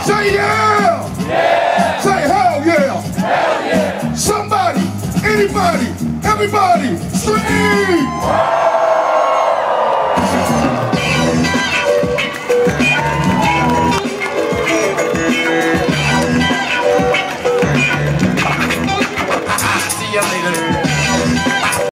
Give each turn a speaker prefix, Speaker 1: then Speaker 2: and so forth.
Speaker 1: Say yeah.
Speaker 2: Yeah.
Speaker 1: Say hell yeah.
Speaker 2: Hell yeah.
Speaker 1: Somebody, anybody, everybody, scream.